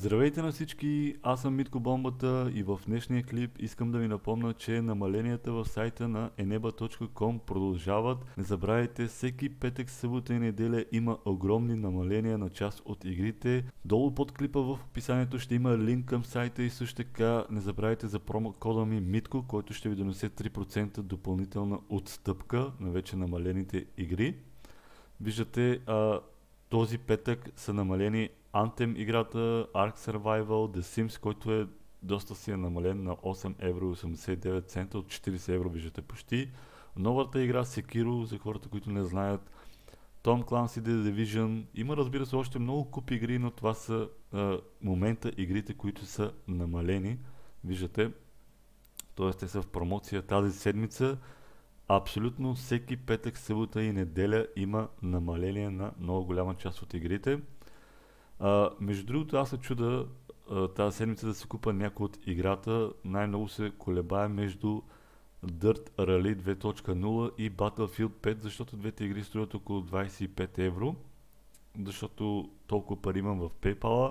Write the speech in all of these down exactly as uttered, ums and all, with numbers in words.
Здравейте на всички, аз съм Митко Бомбата и в днешния клип искам да ви напомня, че намаленията в сайта на енеба точка ком продължават. Не забравяйте, всеки петък, събота и неделя има огромни намаления на част от игрите. Долу под клипа в описанието ще има линк към сайта и също така не забравяйте за промокода ми Митко, който ще ви донесе три процента допълнителна отстъпка на вече намалените игри. Виждате, а, този петък са намалени Anthem играта, Ark Survival, The Sims, който е доста си е намален на осем евро и осемдесет и девет цента от четирийсет евро, виждате почти. Новата игра Sekiro, за хората, които не знаят, Tom Clancy The Division, има разбира се още много куп игри, но това са а, момента игрите, които са намалени, виждате, т.е. те са в промоция тази седмица. Абсолютно всеки петък, събота и неделя има намаление на много голяма част от игрите. А, между другото, аз се чуда а, тази седмица да се купа някой от играта. Най-много се колебае между Dirt Rally две точка нула и Battlefield пет, защото двете игри струват около двайсет и пет евро. Защото толкова пари имам в PayPal.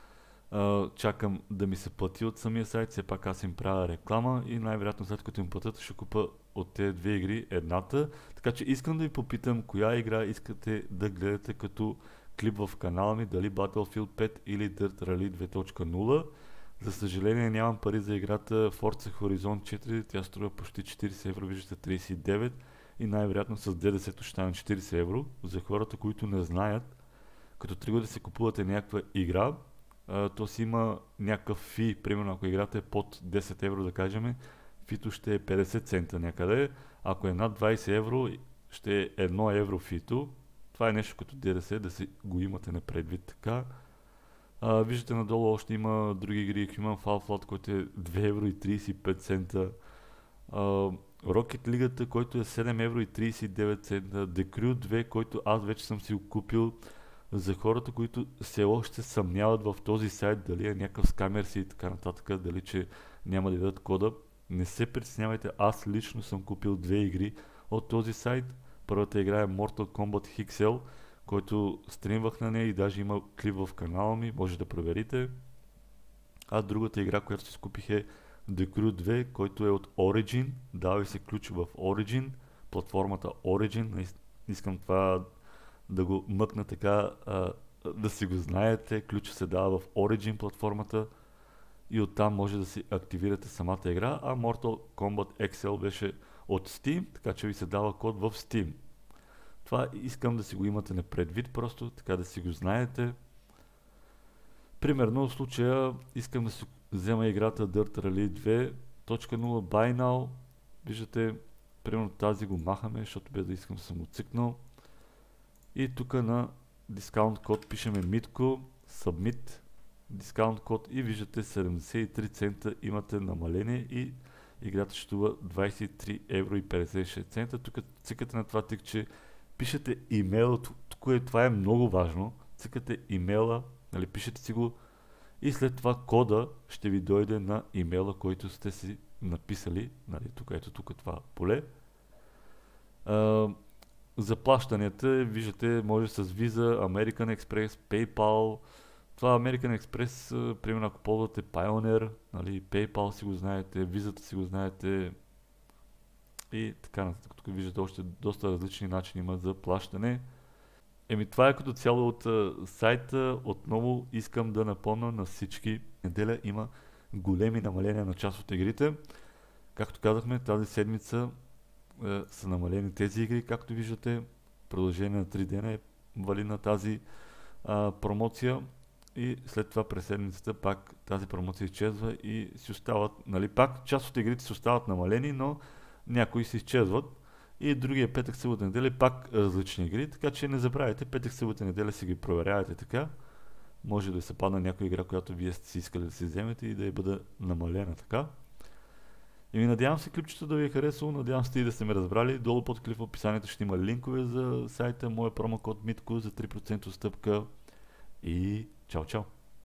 Uh, чакам да ми се плати от самия сайт, все пак аз им правя реклама и най-вероятно след като им платят ще купа от тези две игри едната. Така че искам да ви попитам коя игра искате да гледате като клип в канала ми, дали Battlefield пет или Dirt Rally две точка нула. За съжаление нямам пари за играта Forza Horizon четири, тя струва почти четирийсет евро, виждате трийсет и девет и най-вероятно с ДДС-то ще стане четирийсет евро. За хората, които не знаят, като тръгвате да се купувате някаква игра, Uh, то си има някакъв фи, примерно ако играта е под десет евро, да кажем, фито ще е петдесет цента някъде, ако е над двайсет евро, ще е едно евро фито. Това е нещо като ДДС, да си го имате на предвид така. Uh, виждате надолу още има други игри, Human Fall Flat, който е две евро и трийсет и пет цента, uh, Rocket League, който е седем евро и трийсет и девет цента, The Crew две, който аз вече съм си го купил. За хората, които все още съмняват в този сайт, дали е някакъв скамер си и така нататък, дали че няма да дадат кода, не се притеснявайте, аз лично съм купил две игри от този сайт. Първата игра е Mortal Kombat икс ел, който стримвах на нея и даже има клип в канала ми, може да проверите. А другата игра, която си скупих е The Crew две, който е от Origin, дава ви се ключ в Origin, платформата Origin, искам това да го мъкна така, а, да си го знаете. Ключа се дава в Origin платформата и оттам може да си активирате самата игра, а Mortal Kombat икс ел беше от Steam, така че ви се дава код в Steam. Това искам да си го имате на предвид, просто така да си го знаете. Примерно в случая искам да си взема играта Dirt Rally две точка нула Buy Now. Виждате, примерно тази го махаме, защото без да искам съм го цикнал. И тук на дискаунт код пишеме Митко, Submit, дискаунт код и виждате седемдесет и три цента имате намаление и играта ще струва двайсет и три евро и петдесет и шест цента. Тук цикате на това тик, че пишете имейла, тук е, това е много важно, цикате имейла, нали, пишете си го и след това кода ще ви дойде на имейла, който сте си написали, нали, тук ето тук това поле. Uh, Заплащанията, виждате, може с Visa, American Express, PayPal. Това American Express, примерно ако ползвате Pioneer, нали, PayPal си го знаете, Visa си го знаете и така нататък. Тук виждате още доста различни начини има за плащане. Еми това е като цяло от uh, сайта. Отново искам да напомня на всички, неделя има големи намаления на част от игрите. Както казахме, тази седмица са намалени тези игри, както виждате. Продължение на три дена е валидна тази а, промоция и след това през седмицата пак тази промоция изчезва и си остават, нали, пак част от игрите си остават намалени, но някои си изчезват и другия петък, събота, неделя пак различни игри, така че не забравяйте, петък, събота, неделя си ги проверявайте така. Може да се падне някоя игра, която вие сте си искали да си вземете и да я бъде намалена така. И ви надявам се клипчето да ви е харесало, надявам се и да сте ме разбрали. Долу под клип в описанието ще има линкове за сайта, моя промокод Митко за три процента отстъпка и чао чао!